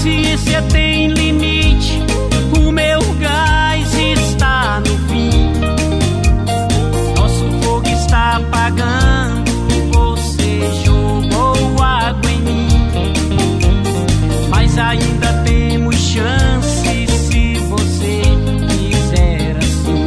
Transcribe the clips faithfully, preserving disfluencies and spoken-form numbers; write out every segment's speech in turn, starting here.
paciência tem limite, o meu gás está no fim. Nosso fogo está apagando, você jogou água em mim. Mas ainda temos chance se você quiser assim.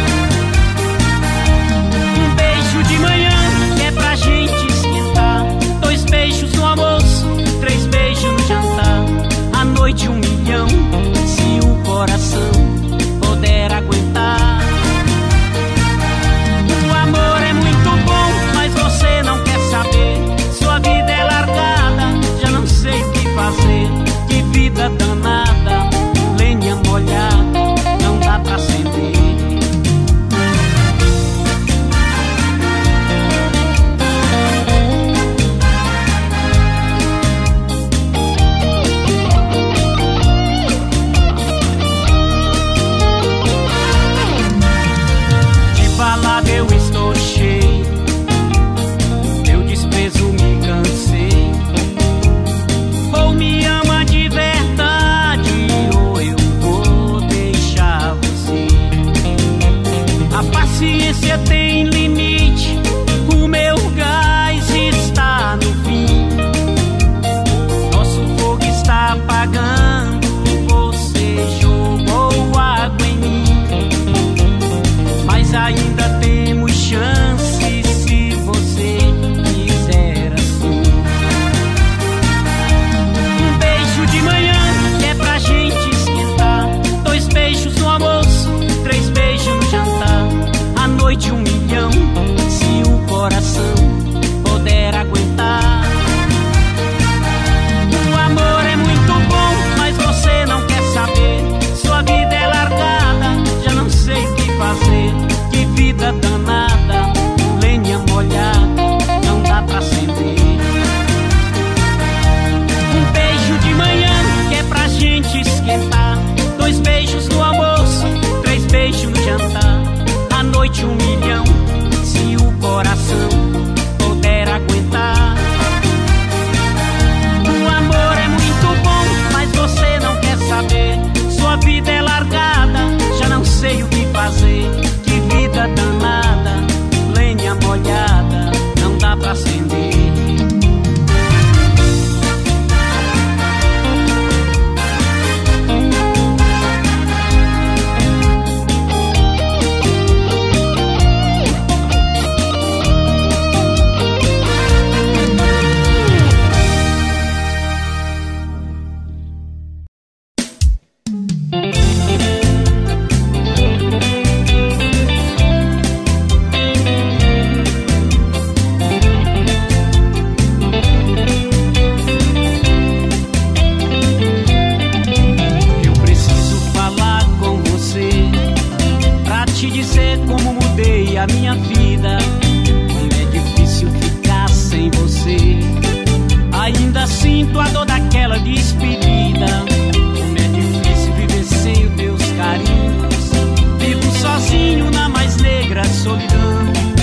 Um beijo de manhã que é pra gente esquentar, dois beijos no almoço, três beijos no jantar. À noite um milhão, se o coração puder aguentar. O amor é muito bom, mas você não quer saber. Sua vida é largada, já não sei o que fazer. Que vida danada, lenha molhada, não dá pra acender. De balada eu estou cheio, eu desprezo me cansei. Ou me ama de verdade, ou eu vou deixar você. A paciência tem limite, o meu gás está no fim. Nosso fogo está apagando, você jogou água em mim. Mas ainda temos chance se você quiser assim. Um beijo de manhã que é pra gente esquentar, dois beijos no almoço, três beijos no jantar. À noite um milhão, se o coração puder aguentar. O amor é muito bom, mas você não quer saber. Sua vida é largada, já não sei o que fazer. Que vida danada, lenha molhada, não dá pra acender. Um beijo de manhã que é pra gente esquentar, dois beijos no almoço, três beijos no jantar. À noite um milhão, se o coração puder aguentar. O amor é muito bom, mas você não quer saber. Sua vida é largada, já não sei o que fazer. Que vida danada, lenha molhada, não dá pra acender. A minha vida, como é difícil ficar sem você. Ainda sinto a dor daquela despedida. Como é difícil viver sem os teus carinhos. Vivo sozinho na mais negra solidão.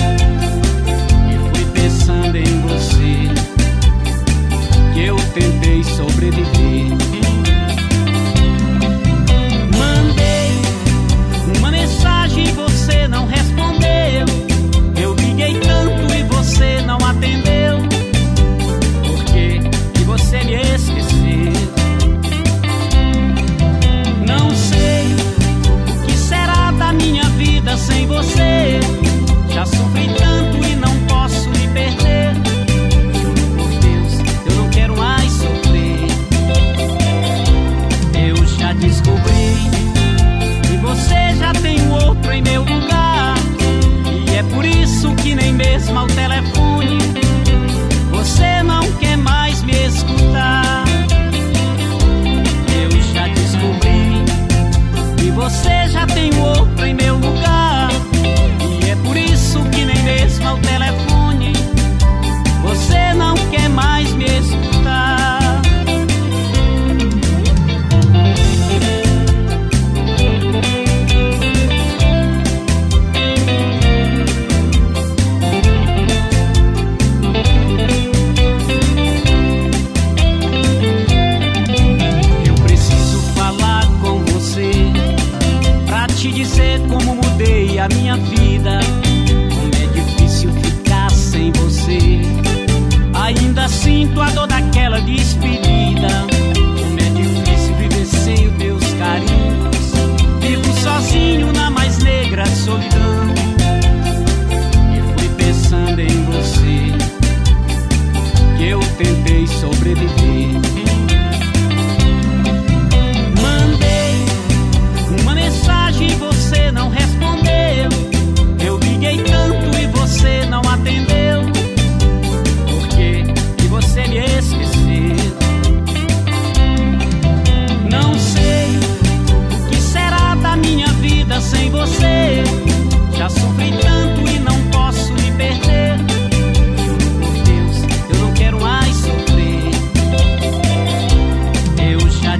E fui pensando em você que eu tentei sobreviver. Mandei uma mensagem e você não respondeu. Eu liguei tanto e você não atendeu. Por que que você me esqueceu? Não sei o que será da minha vida sem você. Já sofri tanto e não posso me perder. Juro por Deus, eu não quero mais sofrer. Eu já descobri que você já tem outro em meu lugar. E é por isso que nem mesmo ao telefone você não quer mais me escutar.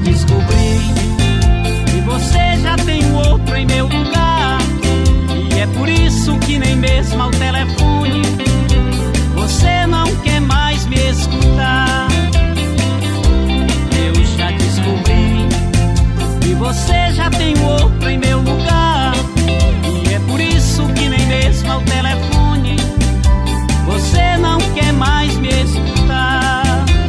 descobri que você já tem um outro em meu lugar, e é por isso que nem mesmo ao telefone você não quer mais me escutar. Eu já descobri que você já tem um outro em meu lugar, e é por isso que nem mesmo ao telefone você não quer mais me escutar.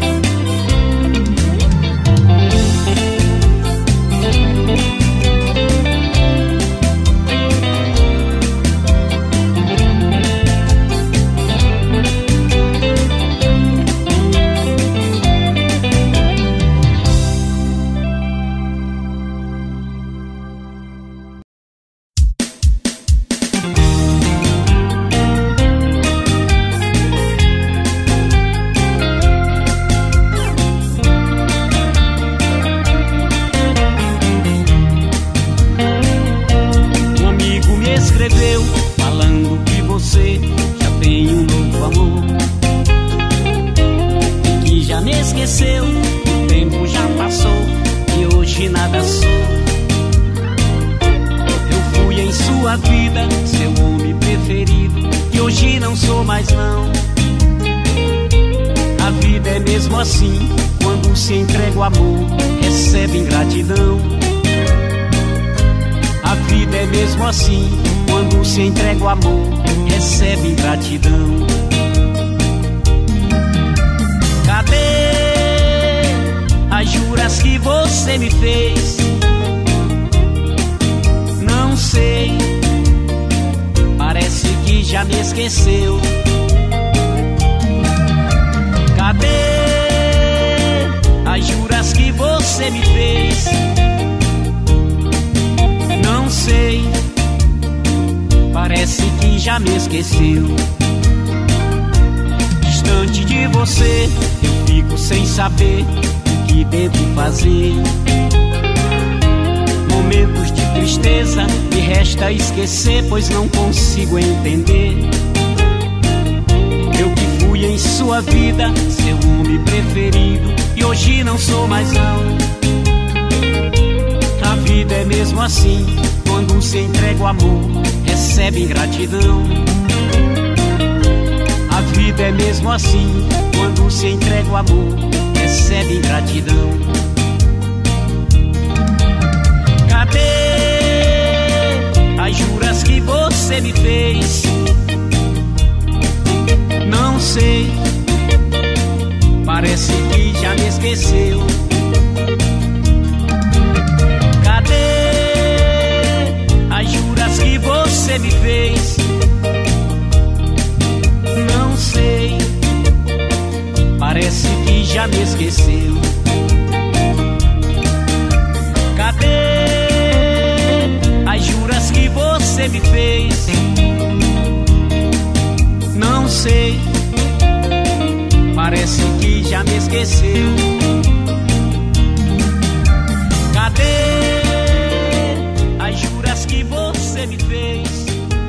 Falando que você já tem um novo amor, que já me esqueceu, o tempo já passou e hoje nada sou. Eu fui em sua vida seu homem preferido, e hoje não sou mais não. A vida é mesmo assim, quando se entrega o amor, recebe ingratidão. A vida é mesmo assim, quando se entrega o amor, recebe ingratidão. Cadê as juras que você me fez? Não sei, parece que já me esqueceu. Cadê as juras que você me fez? Não sei, parece que já me esqueceu. Distante de você, eu fico sem saber o que devo fazer. Momentos de tristeza me resta esquecer, pois não consigo entender. Eu que fui em sua vida seu homem preferido, e hoje não sou mais não. A vida é mesmo assim, quando se entrega o amor, recebe ingratidão. A vida é mesmo assim, quando se entrega o amor, recebe ingratidão. Cadê as juras que você me fez? Não sei, parece que já me esqueceu. Cadê as juras que você me fez? Não sei, parece que já me esqueceu. Cadê as juras que você me fez? Não sei, parece que já me esqueceu. Cadê as juras que você me fez?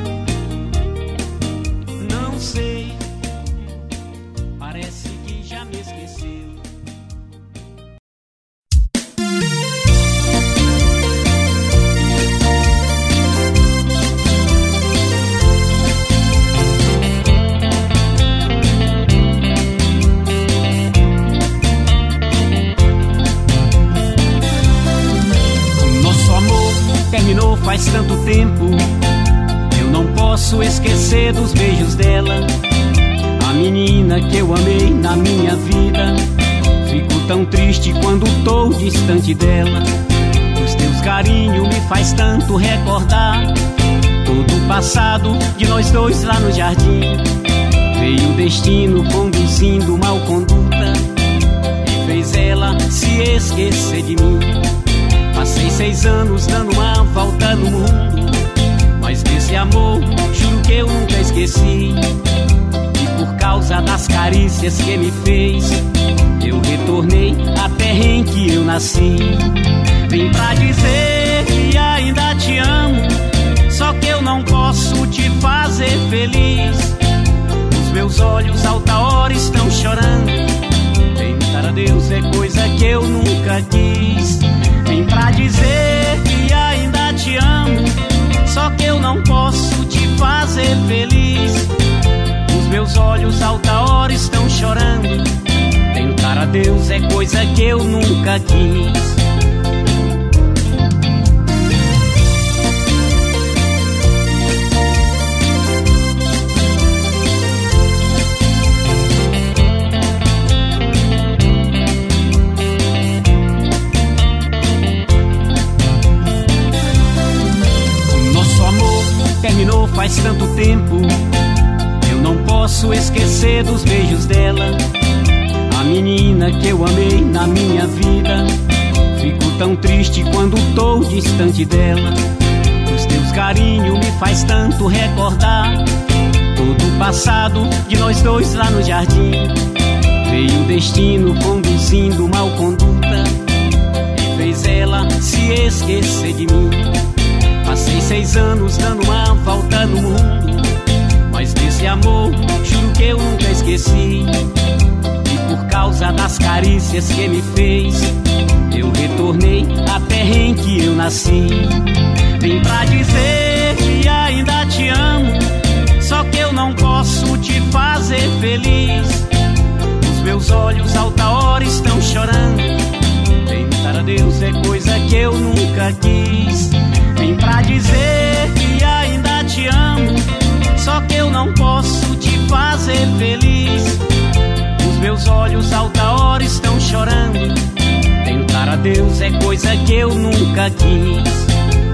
Não sei, parece que já me esqueceu. Terminou faz tanto tempo, eu não posso esquecer dos beijos dela, a menina que eu amei na minha vida. Fico tão triste quando tô distante dela. Os teus carinhos me faz tanto recordar todo o passado de nós dois lá no jardim. Veio o destino conduzindo mal conduta e fez ela se esquecer de mim. Passei seis anos dando uma volta no mundo, mas desse amor juro que eu nunca esqueci. E por causa das carícias que me fez, eu retornei à terra em que eu nasci. Vim pra dizer que ainda te amo, só que eu não posso te fazer feliz. Os meus olhos alta hora estão chorando, tentar a Deus é coisa que eu nunca quis. fazer feliz. Os meus olhos alta hora estão chorando. Tentar a Deus é coisa que eu nunca quis. Terminou faz tanto tempo, eu não posso esquecer dos beijos dela. A menina que eu amei na minha vida. Fico tão triste quando tô distante dela. Os teus carinhos me faz tanto recordar todo o passado de nós dois lá no jardim. Veio o destino conduzindo mal conduta e fez ela se esquecer de mim. Passei seis anos dando uma volta no mundo, mas desse amor juro que eu nunca esqueci. E por causa das carícias que me fez, eu retornei à terra em que eu nasci. Vim pra dizer que ainda te amo, só que eu não posso te fazer feliz. Os meus olhos alta hora estão chorando. Tentar a Deus é coisa que eu nunca quis. Vim pra dizer que ainda te amo, só que eu não posso te fazer feliz. Os meus olhos alta hora estão chorando. Tentar a Deus é coisa que eu nunca quis.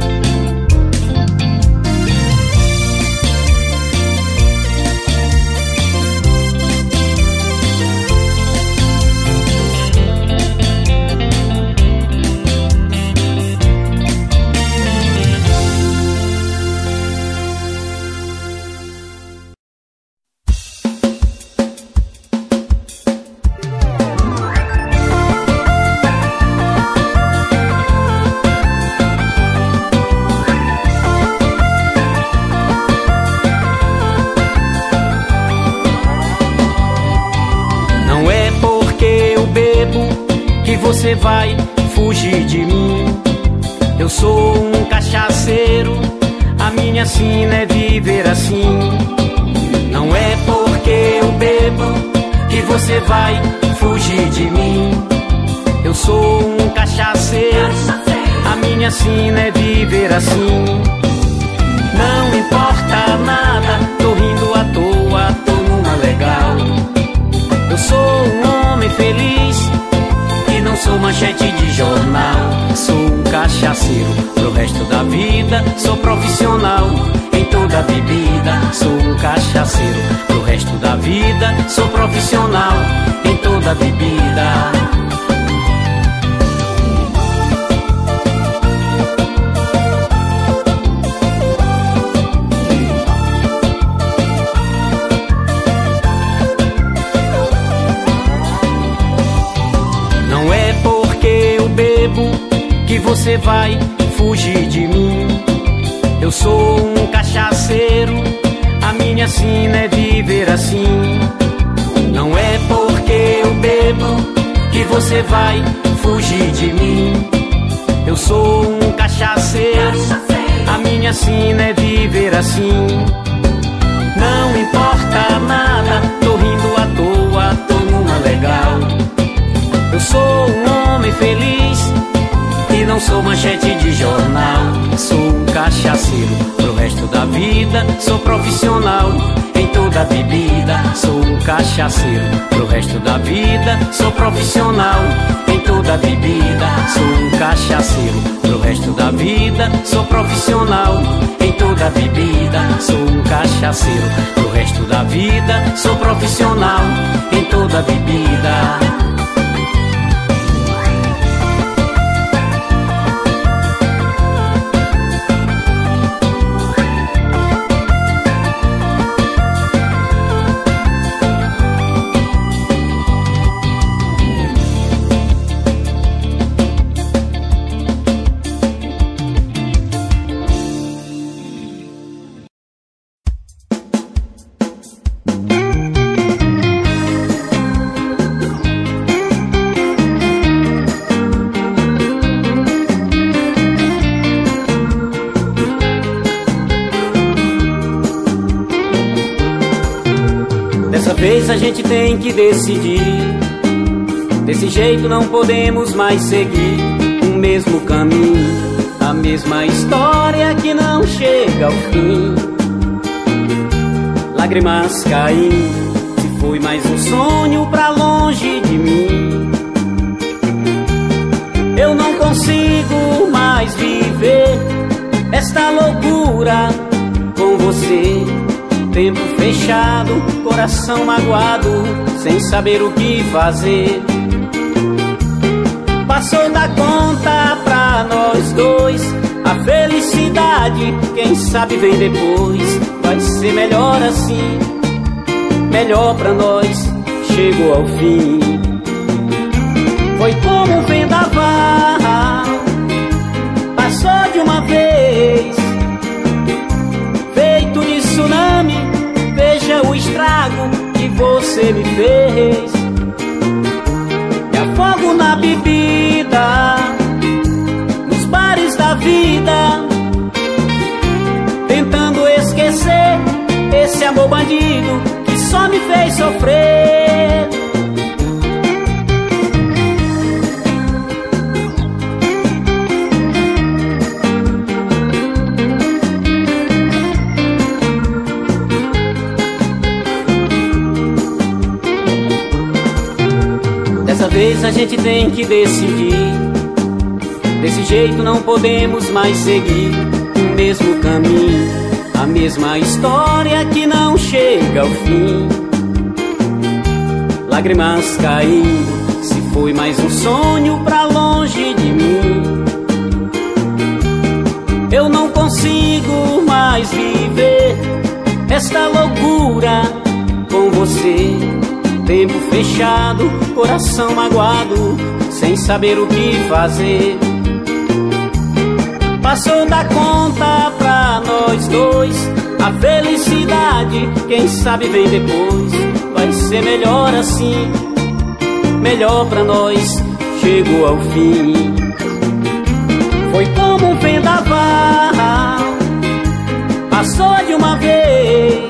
Você vai fugir de mim. Eu sou um cachaceiro, a minha sina é viver assim. Não é porque eu bebo que você vai fugir de mim. Eu sou um cachaceiro, a minha sina é viver assim. Não importa nada, tô rindo à toa, tô numa legal. Eu sou um homem feliz, não sou manchete de jornal. Sou um cachaceiro pro resto da vida. Sou profissional em toda bebida. Sou um cachaceiro pro resto da vida. Sou profissional em toda bebida. Que você vai fugir de mim. Eu sou um cachaceiro, a minha sina é viver assim. Não é porque eu bebo que você vai fugir de mim. Eu sou um cachaceiro, a minha sina é viver assim. Não importa nada, tô rindo à toa, tô numa legal. Eu sou um homem feliz e não sou manchete de jornal. Sou um cachaceiro pro resto da vida. Sou profissional em toda bebida. Sou um cachaceiro pro resto da vida. Sou profissional em toda bebida. Sou um cachaceiro pro resto da vida. Sou profissional em toda bebida. Sou um cachaceiro pro resto da vida. Sou profissional em toda bebida. vez a gente tem que decidir. Desse jeito não podemos mais seguir o mesmo caminho, a mesma história que não chega ao fim. Lágrimas caindo, se foi mais um sonho pra longe de mim. Eu não consigo mais viver esta loucura com você. Tempo fechado, coração magoado, sem saber o que fazer. Passou da conta pra nós dois, a felicidade, quem sabe vem depois. Vai ser melhor assim, melhor pra nós, chegou ao fim. Foi como um vendaval, passou de uma vez, feito de tsunami, veja o estrago que você me fez. Me afogo na bebida, nos bares da vida, tentando esquecer esse amor bandido que só me fez sofrer. Dessa vez a gente tem que decidir. Desse jeito não podemos mais seguir o mesmo caminho, a mesma história que não chega ao fim. Lágrimas caindo, se foi mais um sonho pra longe de mim. Eu não consigo mais viver esta loucura com você. Tempo fechado, coração magoado, sem saber o que fazer. Passou da conta pra nós dois, a felicidade, quem sabe vem depois. Vai ser melhor assim, melhor pra nós, chegou ao fim. Foi como um vendaval, passou de uma vez,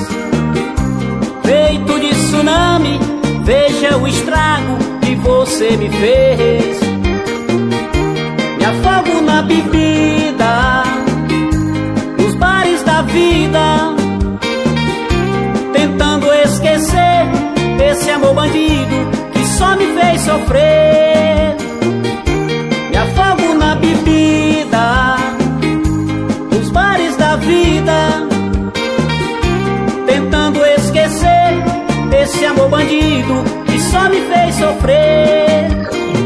feito de tsunami, veja o estrago que você me fez. Me afogo na bebida, nos bares da vida, tentando esquecer esse amor bandido que só me fez sofrer. Me afogo na bebida, nos bares da vida, tentando esquecer esse amor bandido que só me fez sofrer.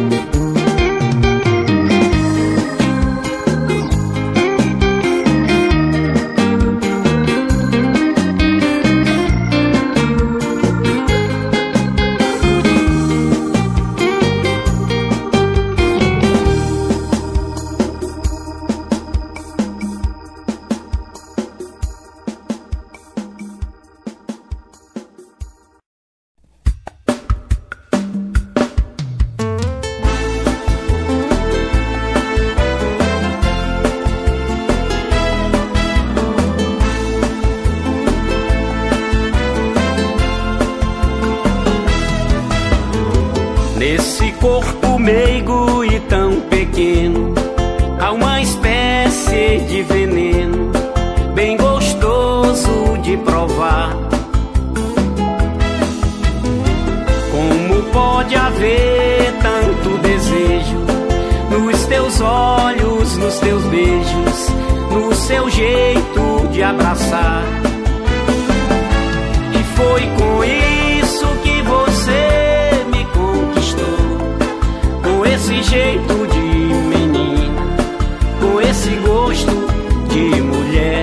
Nesse corpo meigo e tão pequeno, há uma espécie de veneno, bem gostoso de provar. Como pode haver tanto desejo nos teus olhos, nos teus beijos, no seu jeito de abraçar? E foi com isso que você me conquistou, com esse jeito de menina, com esse gosto de mulher.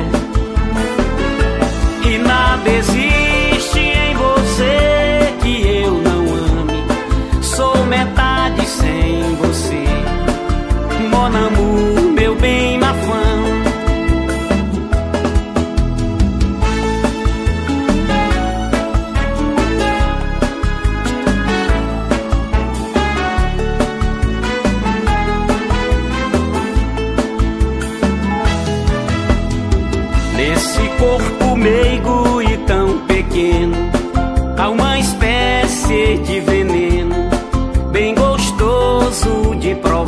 E nada existe em você que eu não ame, sou metade sem você, mon amour, meu bem, ma femme. Nesse corpo meigo e tão pequeno, há uma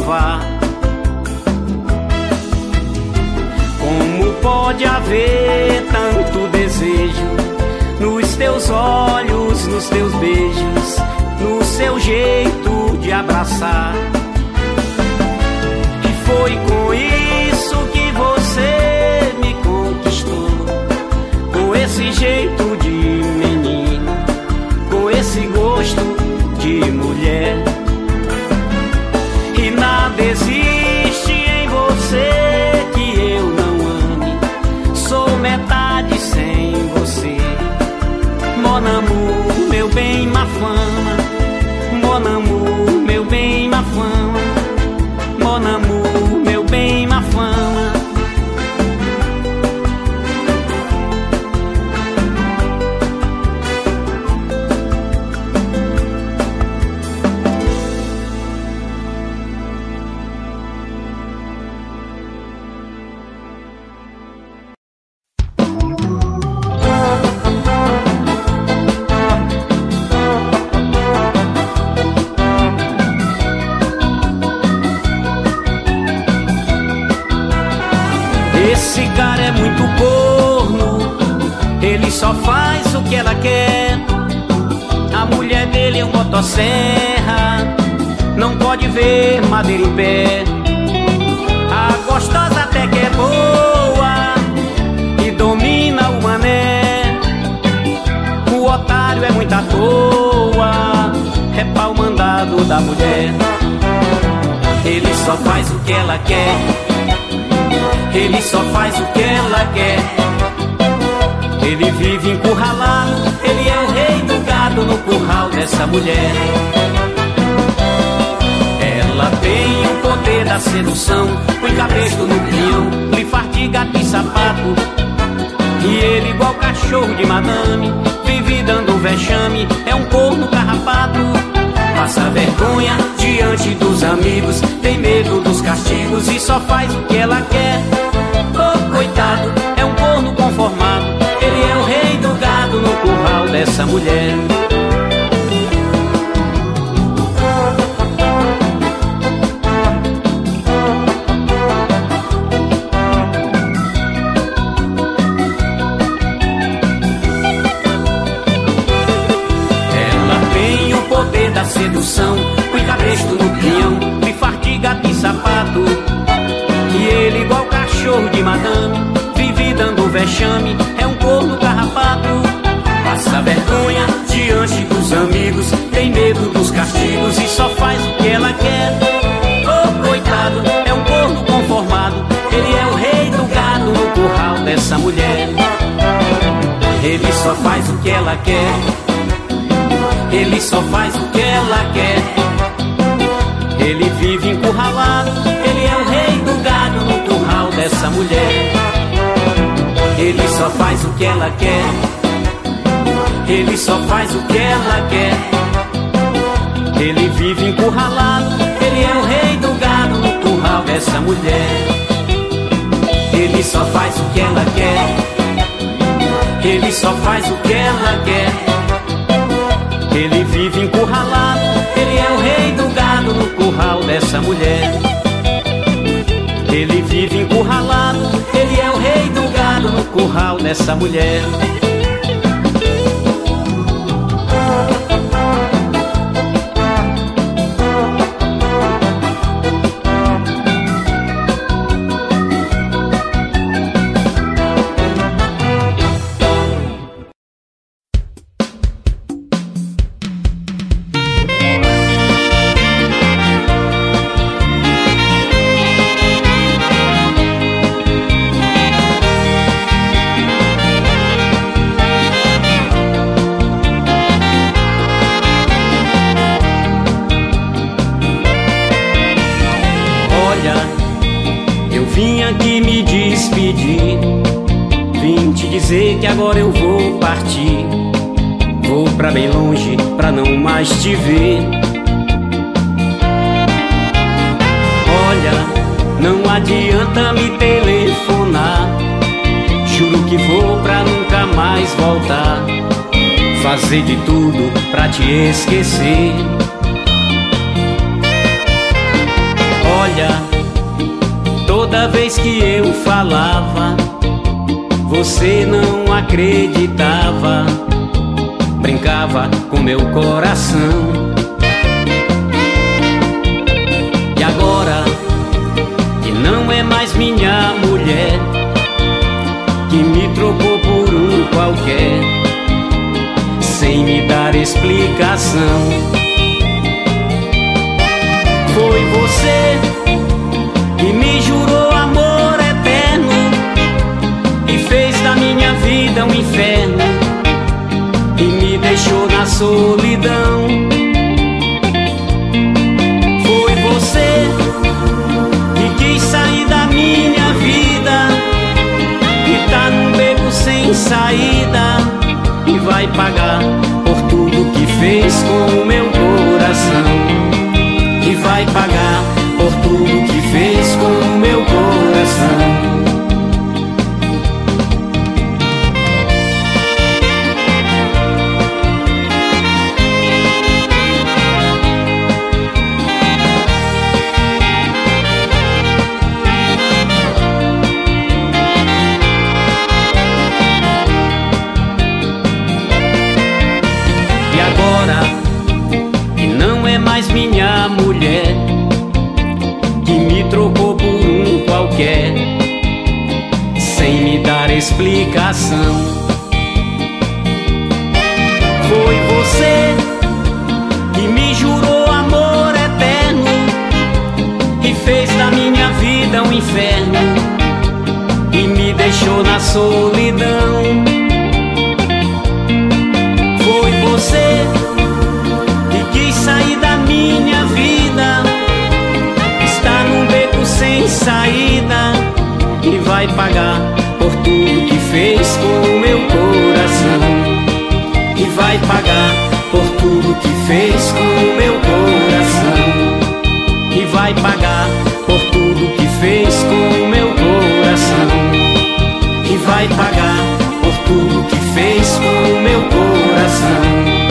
levar. Como pode haver tanto desejo nos teus olhos, nos teus beijos, no seu jeito de abraçar? E foi com isso que você me conquistou, com esse jeito de menino, com esse gosto de mulher. E nada existe em você que eu não ame, sou metade sem você. Mon amour, meu bem, ma fama. Mon amour, meu bem, ma fama. Mon amour, meu bem, ma fama. Esse cara é muito corno, ele só faz o que ela quer. A mulher dele é um motosserra, não pode ver madeira em pé. A gostosa até que é boa e domina o mané. O otário é muito à toa, é pau mandado da mulher. Ele só faz o que ela quer, ele só faz o que ela quer. Ele vive encurralado, ele é o rei do gado no curral dessa mulher. Ela tem o poder da sedução, põe cabresto no pinhão, lhe fartiga de sapato. E ele igual cachorro de madame, vive dando vexame, é um corno carrapato. Passa vergonha diante dos amigos, tem medo dos castigos e só faz o que ela quer. Oh, coitado, é um corno conformado, ele é o rei do gado no curral dessa mulher. Ela tem o poder da sedução, põe cabresto no pinhão, lhe fartiga de sapato. E ele igual cachorro de madame, vive dando vexame, é um corno carrapato. Passa vergonha diante dos amigos, tem medo dos castigos e só faz o que ela quer. Oh, coitado, é um corno conformado, ele é o rei do gado no curral dessa mulher. Ele só faz o que ela quer, ele só faz o que ela quer. Ele vive encurralado, ele é o rei do gado no curral dessa mulher. Ele só faz o que ela quer, ele só faz o que ela quer. Ele vive encurralado, ele é o rei do gado no curral dessa mulher. Ele só faz o que ela quer, ele só faz o que ela quer. Ele vive encurralado, ele é o rei do gado no curral dessa mulher. Ele vive encurralado, ele é o rei do gado no curral dessa mulher. Que me despedir, vim te dizer que agora eu vou partir. Vou pra bem longe pra não mais te ver. Olha, não adianta me telefonar, juro que vou pra nunca mais voltar. Fazer de tudo pra te esquecer. Toda vez que eu falava, você não acreditava, brincava com meu coração. E agora que não é mais minha mulher, que me trocou por um qualquer, sem me dar explicação. Foi você que me jurou amor eterno e fez da minha vida um inferno e me deixou na solidão. Foi você que quis sair da minha vida e tá num beco sem saída e vai pagar por tudo que fez com o meu coração. E vai pagar por tudo que fez com o meu coração. E agora que não é mais minha mulher, que me trocou por um qualquer, sem me dar explicação. Foi você que me jurou amor eterno e fez da minha vida um inferno e me deixou na solidão. Foi você que quis sair da minha vida, está num beco sem saída e vai pagar por tudo que fez com o meu coração. E vai pagar por tudo que fez com o meu coração. E vai pagar por tudo que fez com o meu coração. E vai pagar por tudo que fez com o meu coração.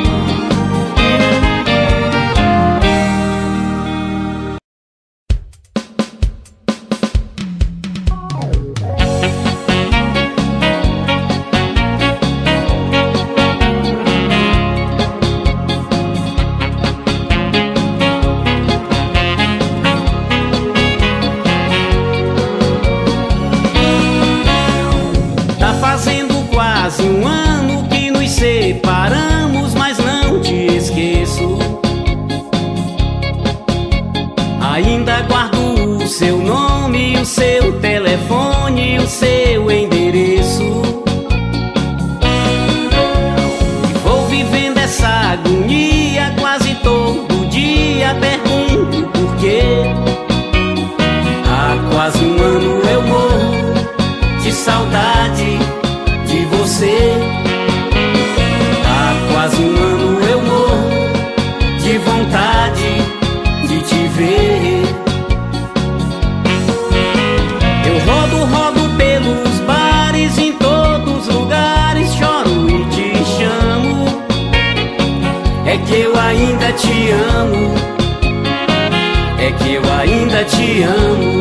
Ainda guardo o seu nome, o seu telefone, o seu endereço. E vou vivendo essa agonia quase todo dia. Pergunto por quê. Há quase um ano eu morro de saudade de você. Há quase um ano eu morro de vontade de te ver. Eu rodo, rodo pelos bares, em todos os lugares, choro e te chamo. É que eu ainda te amo, é que eu ainda te amo.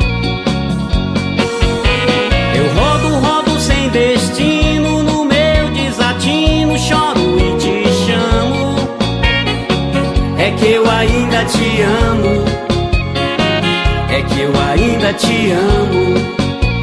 Eu rodo, rodo sem destino, no meu desatino, choro e te chamo. É que eu ainda te amo, é que eu ainda te amo.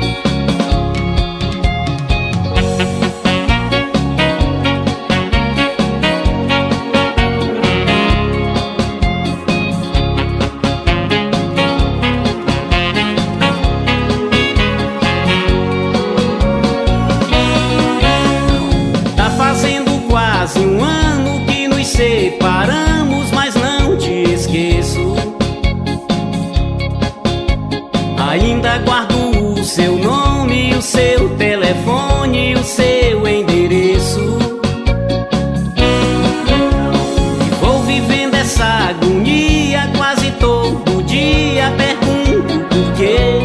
Tá fazendo quase um ano que nos separamos, mas não te esqueço. Ainda guardo o seu nome, o seu telefone, o seu endereço. E vou vivendo essa agonia quase todo dia. Pergunto por quê.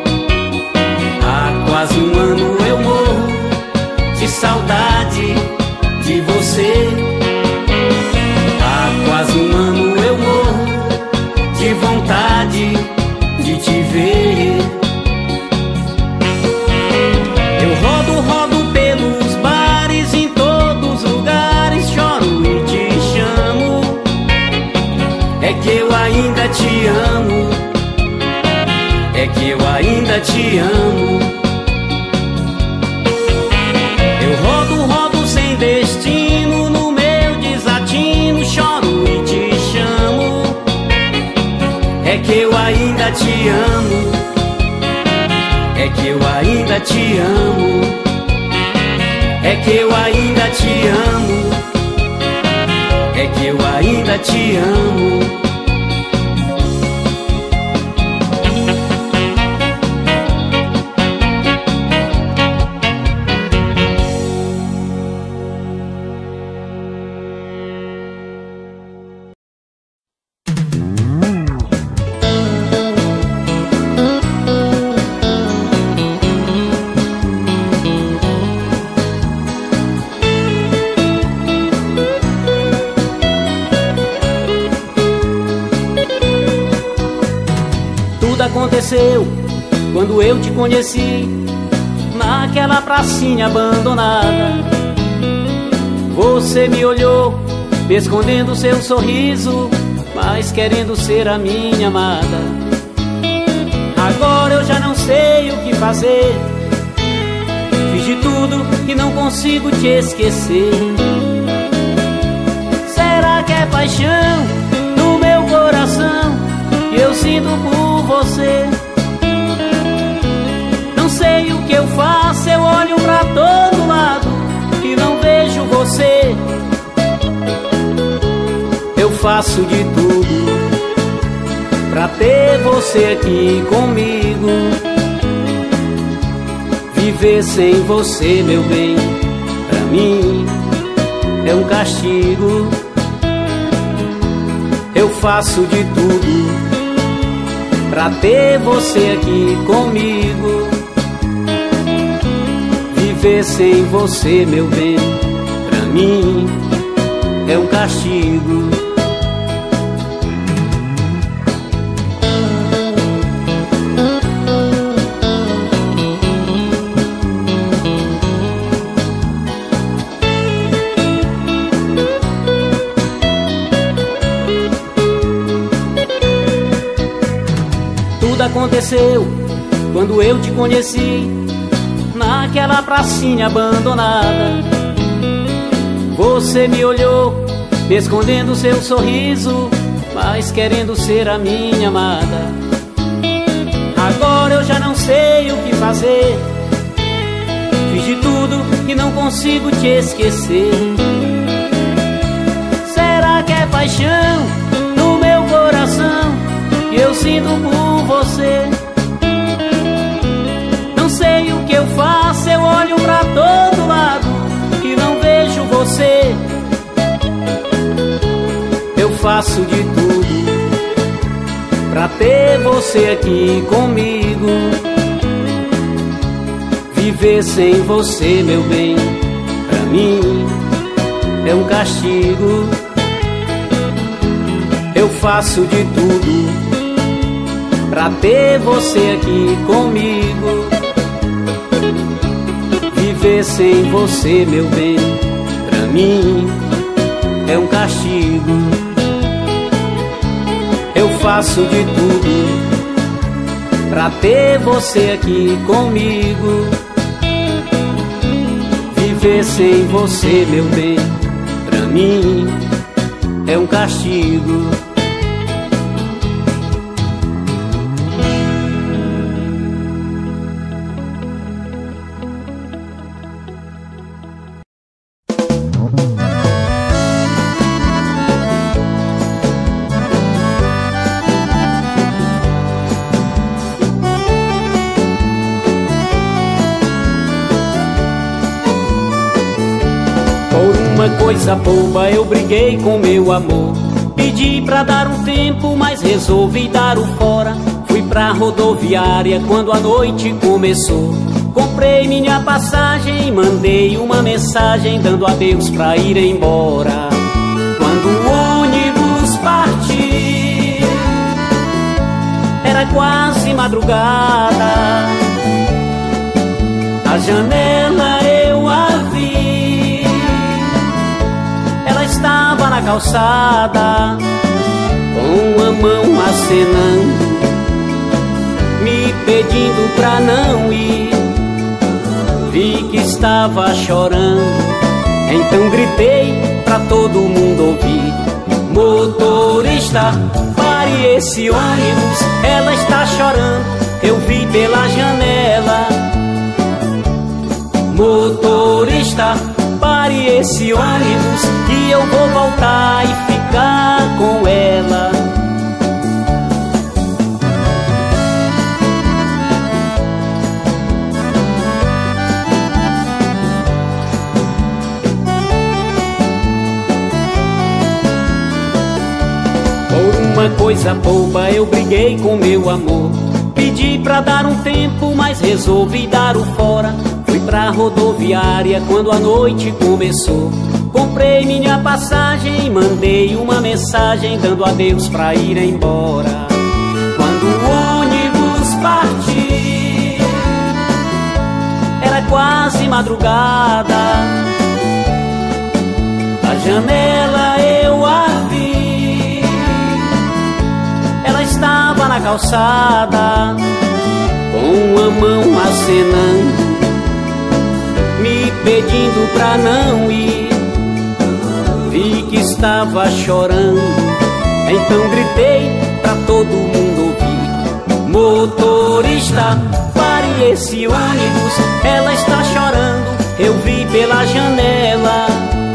Há quase um ano eu morro de saudade de você. Há quase um ano eu morro de vontade de te ver. Eu rodo, rodo pelos bares, em todos os lugares, choro e te chamo. É que eu ainda te amo, é que eu ainda te amo. Eu rodo, rodo sem destino, no meu desatino, choro e te chamo. É que eu ainda te amo, é que eu ainda te amo, é que eu ainda te amo, é que eu ainda te amo. Aconteceu quando eu te conheci, naquela pracinha abandonada. Você me olhou, escondendo seu sorriso, mas querendo ser a minha amada. Agora eu já não sei o que fazer, fiz de tudo e não consigo te esquecer. Será que é paixão no meu coração que eu sinto por você? Não sei o que eu faço, eu olho pra todo lado e não vejo você. Eu faço de tudo pra ter você aqui comigo. Viver sem você, meu bem, pra mim é um castigo. Eu faço de tudo pra ter você aqui comigo. Viver sem você, meu bem, pra mim é um castigo. Aconteceu quando eu te conheci, naquela pracinha abandonada. Você me olhou, escondendo seu sorriso, mas querendo ser a minha amada. Agora eu já não sei o que fazer, fiz de tudo e não consigo te esquecer. Será que é paixão no meu coração que eu sinto por você? Não sei o que eu faço, eu olho pra todo lado e não vejo você. Eu faço de tudo pra ter você aqui comigo. Viver sem você, meu bem, pra mim é um castigo. Eu faço de tudo pra ter você aqui comigo. Viver sem você, meu bem, pra mim é um castigo. Eu faço de tudo pra ter você aqui comigo. Viver sem você, meu bem, pra mim é um castigo. Coisa boba, eu briguei com meu amor. Pedi pra dar um tempo, mas resolvi dar o fora. Fui pra rodoviária quando a noite começou. Comprei minha passagem e mandei uma mensagem dando adeus pra ir embora. Quando o ônibus partiu, Era quase madrugada, a janela eu a vi. Ela estava na calçada, com a mão acenando, me pedindo pra não ir. Vi que estava chorando, então gritei pra todo mundo ouvir: motorista, pare esse ônibus, ela está chorando, eu vi pela janela. Motorista, pare esse ônibus, que eu vou voltar e ficar com ela. Por uma coisa boba eu briguei com meu amor, pedi pra dar um tempo, mas resolvi dar o fora. Fui pra rodoviária quando a noite começou, comprei minha passagem e mandei uma mensagem dando adeus pra ir embora. Quando o ônibus partiu, era quase madrugada, a janela eu a vi. Ela estava na calçada, com a mão acenando, me pedindo pra não ir. Vi que estava chorando, então gritei pra todo mundo ouvir: motorista, pare esse ônibus, ela está chorando, eu vi pela janela.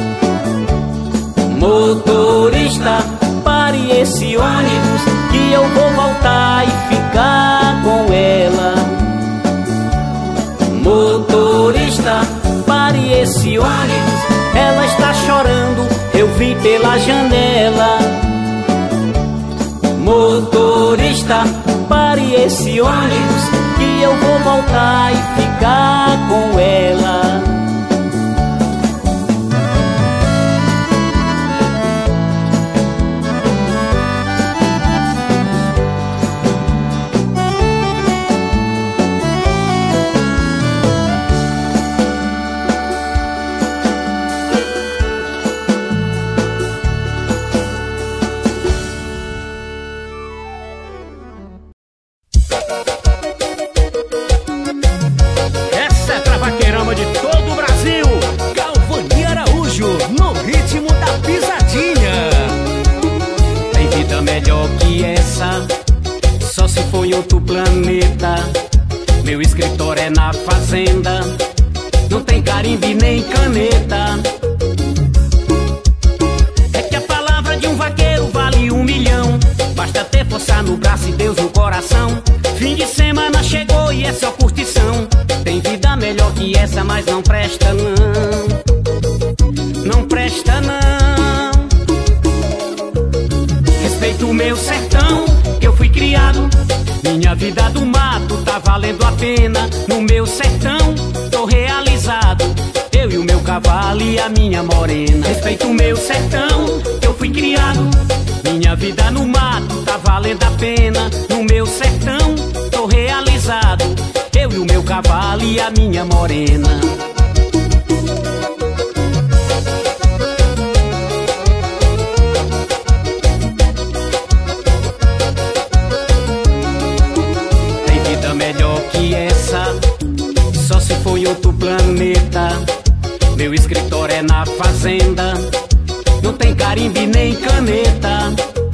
Motorista, pare esse ônibus, que eu vou voltar e ficar com ela. Motorista, pare esse ônibus, ela está chorando, eu vi pela janela. Motorista, pare esse ônibus, que eu vou voltar e ficar com ela. Outro planeta, meu escritório é na fazenda, não tem carimbo e nem caneta. É que a palavra de um vaqueiro vale um milhão, basta ter força no braço e Deus no coração. Fim de semana chegou e é só curtição, tem vida melhor que essa, mas não presta não, não presta não. Respeito o meu sertão, que eu fui criado, minha vida do mato tá valendo a pena. No meu sertão tô realizado, eu e o meu cavalo e a minha morena. Respeito o meu sertão, que eu fui criado, minha vida no mato tá valendo a pena. No meu sertão tô realizado, eu e o meu cavalo e a minha morena. Só se for em outro planeta, meu escritório é na fazenda, não tem carimbo e nem caneta.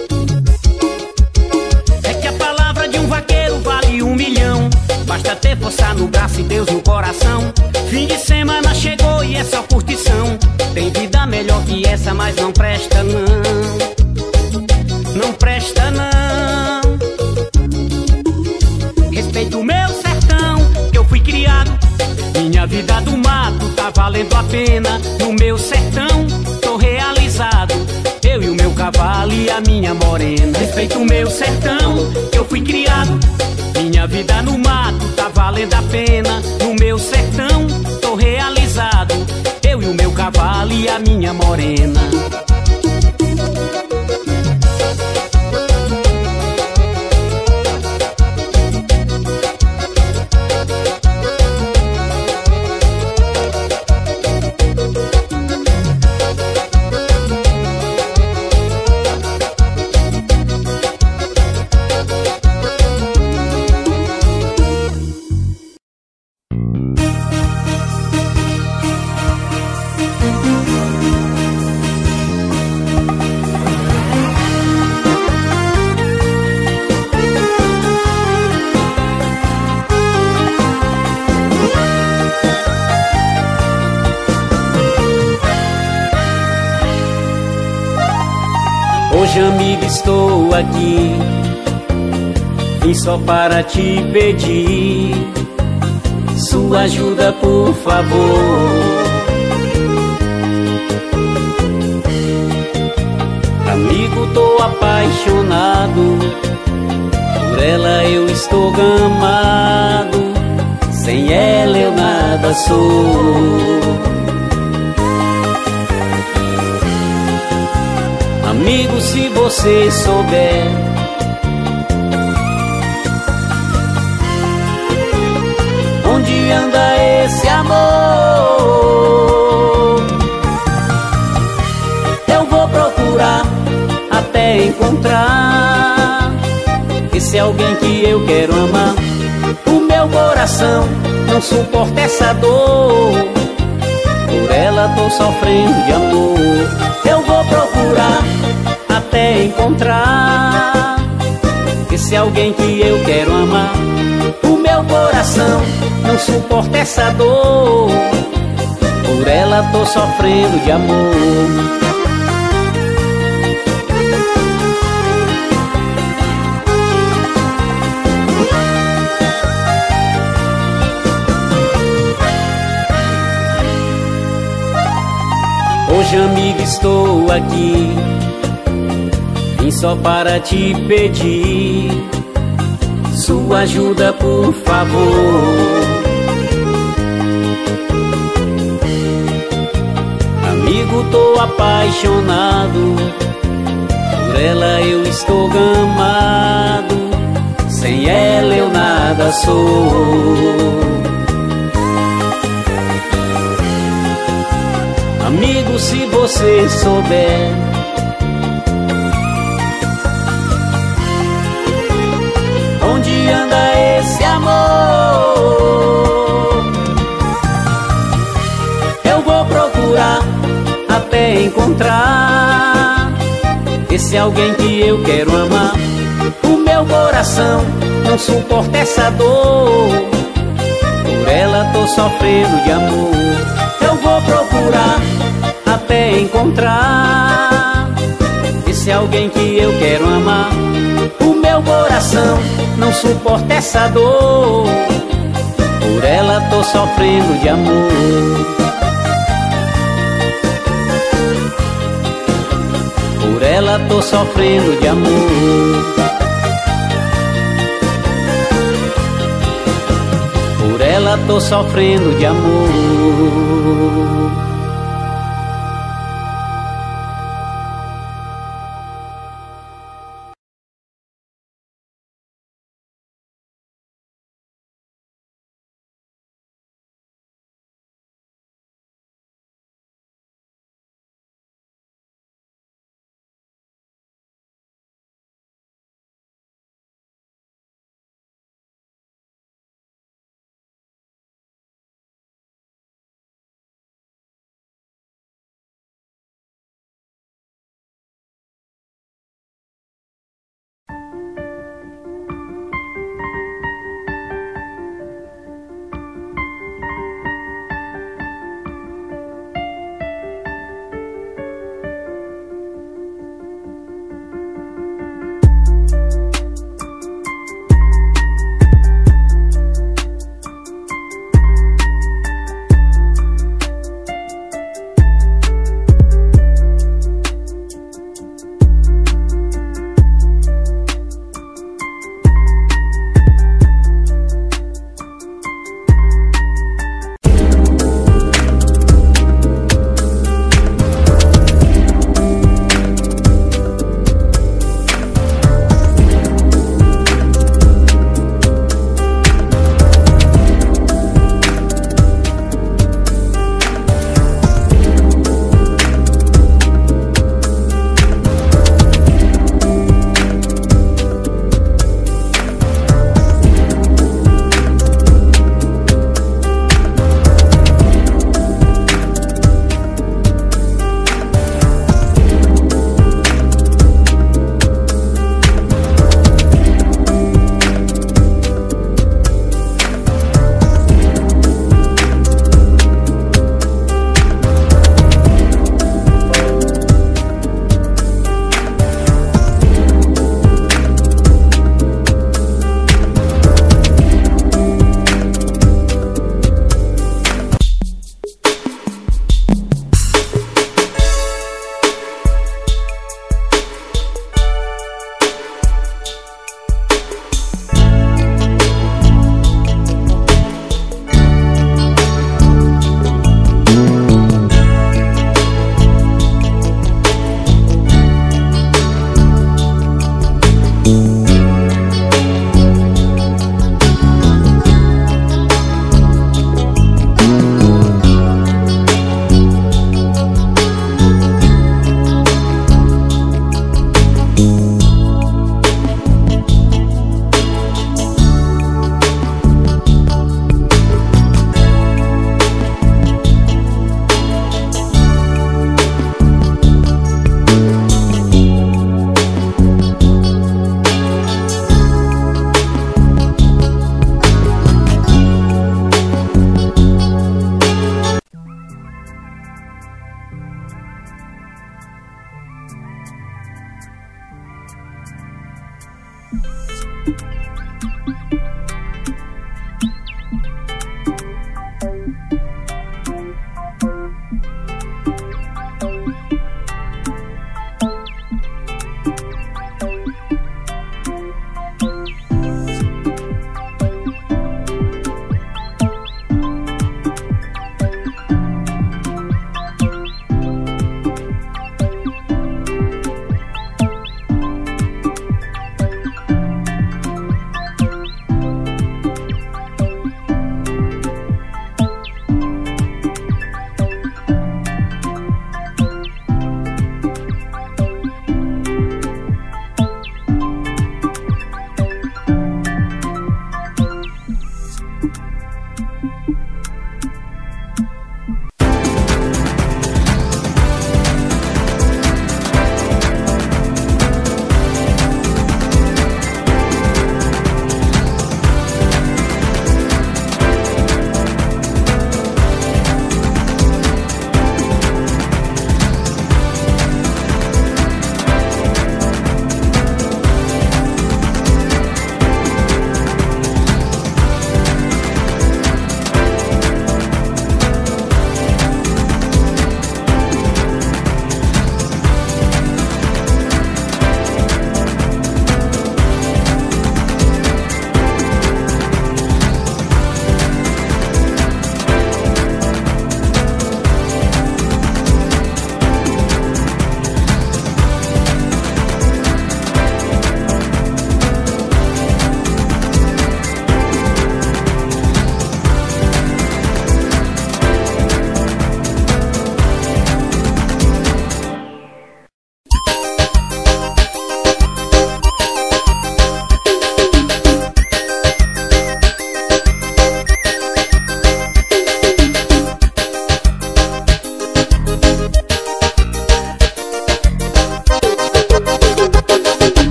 É que a palavra de um vaqueiro vale um milhão, basta ter força no braço e Deus no coração. Fim de semana chegou e é só curtição, tem vida melhor que essa, mas não presta não, não presta não. Respeito o meu sertão, que eu fui criado, minha vida do mato tá valendo a pena. No meu sertão tô realizado, eu e o meu cavalo e a minha morena. Respeito o meu sertão, que eu fui criado, minha vida no mato tá valendo a pena. No meu sertão tô realizado, eu e o meu cavalo e a minha morena. aqui, vim só para te pedir sua ajuda, por favor. Amigo, tô apaixonado, por ela eu estou gamado, sem ela eu nada sou. Amigo, se você souber onde anda esse amor, eu vou procurar até encontrar esse alguém que eu quero amar. O meu coração não suporta essa dor, por ela tô sofrendo de amor. Eu vou procurar até encontrar esse alguém que eu quero amar. O meu coração não suporta essa dor, por ela tô sofrendo de amor. Hoje, amigo, estou aqui, vim só para te pedir sua ajuda, por favor. Amigo, tô apaixonado, por ela eu estou gamado, sem ela eu nada sou. Amigo, se você souber onde anda esse amor, eu vou procurar até encontrar esse alguém que eu quero amar. O meu coração não suporta essa dor, por ela tô sofrendo de amor. Eu vou procurar até encontrar esse alguém que eu quero amar. O meu coração não suporta essa dor, por ela tô sofrendo de amor. Por ela tô sofrendo de amor. Por ela tô sofrendo de amor.